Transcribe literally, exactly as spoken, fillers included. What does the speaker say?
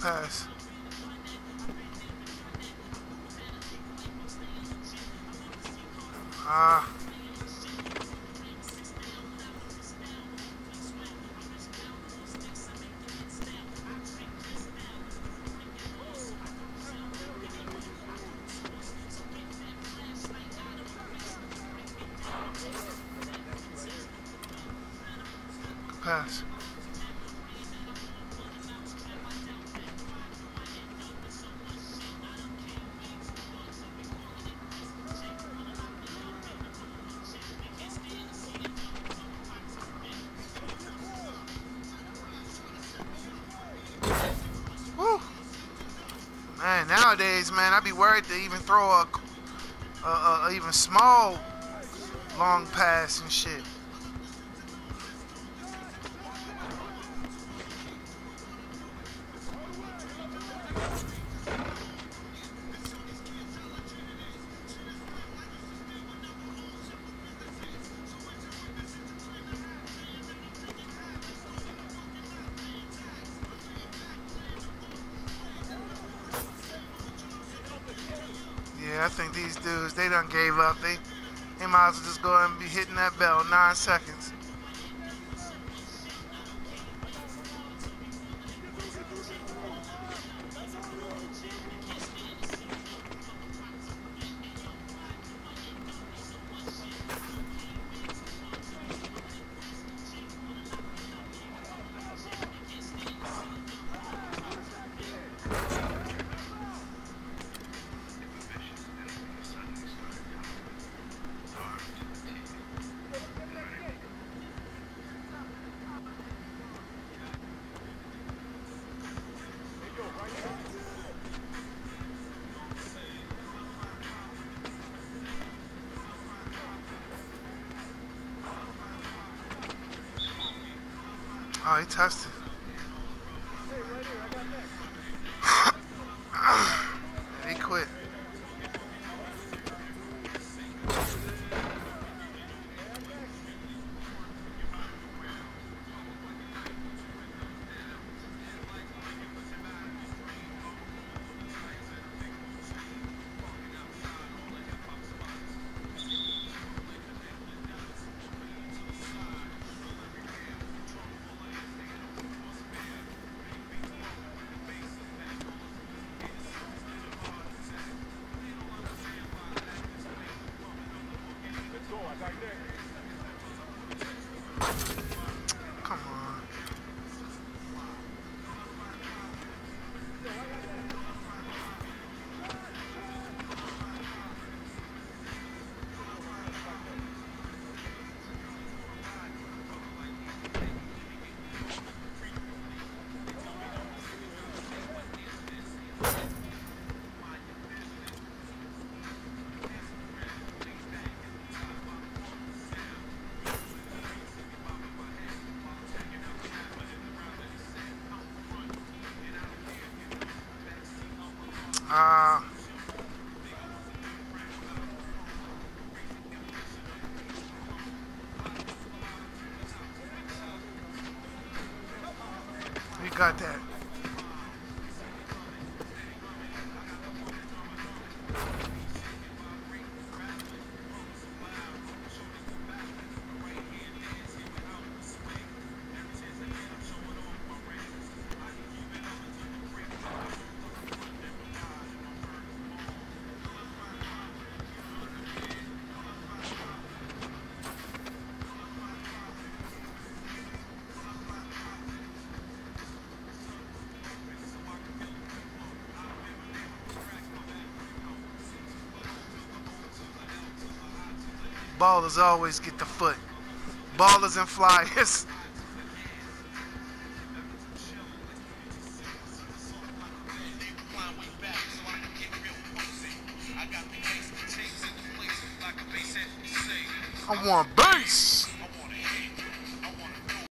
pass. Ah. Pass. Woo. Man, nowadays, man, I'd be worried to even throw a, a, a, a even small long pass and shit. Yeah, I think these dudes, they done gave up. They, they might as well just go ahead and be hitting that bell nine seconds. Oh, he touched it. He quit. Come on. Uh, we got that. Ballers always get the foot. Ballers and flyers. I want bass.